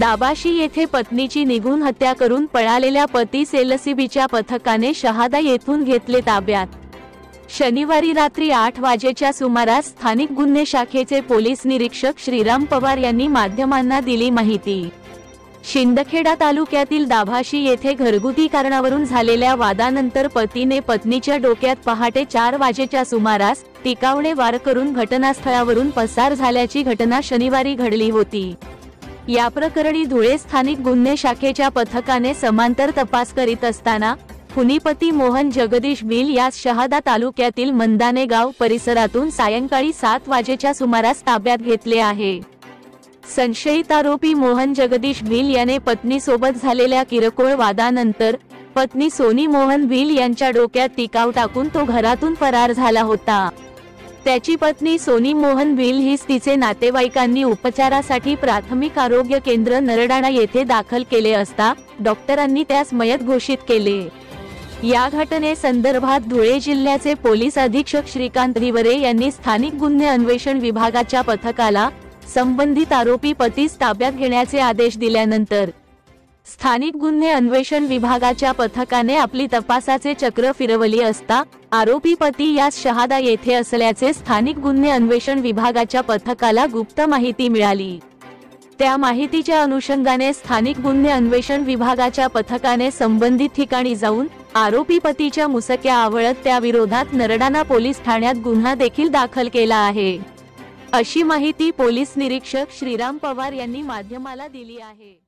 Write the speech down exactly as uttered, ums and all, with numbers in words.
दाभाशी येथे पत्नीची निघून हत्या करून पळालेल्या पतीस एलसीबीच्या पथकाने शहादा येथून घेतले ताब्यात। शनिवारी रात्री आठ वाजेच्या सुमारास स्थानिक गुन्हे शाखेचे पोलीस निरीक्षक श्रीराम पवार यांनी माध्यमांना दिली माहिती। शिंदखेडा तालुक्यातील दाभाशी येथे घरगुती कारणावरून झालेल्या वादानंतर पतीने पत्नीच्या डोक्यात पहाटे चार वाजेच्या सुमारास टिकावणे वार करून घटनास्थळावरून पसार झाल्याची घटना शनिवारी घडली होती। या प्रकरणी धुळे स्थानिक गुन्हे शाखेच्या पथकाने समांतर तपास करीत असताना खुनी पती मोहन जगदीश भिल यास शहादा तालुक्यातील मंदाने गाव परिसरातून सायंकाळी सात वाजेच्या सुमारास ताब्यात घेतले आहे। संशयित आरोपी मोहन जगदीश भिल याने पत्नीसोबत झालेल्या किरकोळ वादानंतर पत्नी सोनी मोहन भिल यांच्या डोक्यात टिकाव टाकून तो घरातून फरार झाला होता। त्याची पत्नी सोनी मोहन भिल हीच तिचे नातेवाईकांनी उपचारासाठी प्राथमिक आरोग्य केंद्र नरडाणा येथे दाखल केले असता डॉक्टरांनी त्यास मयत घोषित केले। या घटनेसंदर्भात धुळे जिल्ह्याचे पोलीस अधीक्षक श्रीकांत दिवरे यांनी स्थानिक गुन्हे अन्वेषण विभागाच्या पथकाला संबंधित आरोपी पतीस ताब्यात घेण्याचे आदेश दिल्यानंतर स्थानिक गुन्हे अन्वेषण विभागाच्या पथकाने आपली तपासाचे चक्र फिरवली असता आरोपी पती यास शहादा येथे असल्याचे स्थानिक गुन्हे अन्वेषण विभागाच्या पथकाला गुप्त माहिती मिळाली। त्या माहितीच्या अनुषंगाने स्थानिक गुन्हे अन्वेषण विभागाच्या पथकाने संबंधित ठिकाणी जाऊन आरोपी पतीच्या मुसक्या आवळत त्याविरोधात नरडाणा पोलीस ठाण्यात गुन्हा देखील दाखल केला आहे, अशी माहिती पोलीस निरीक्षक श्रीराम पवार यांनी माध्यमाला दिली आहे।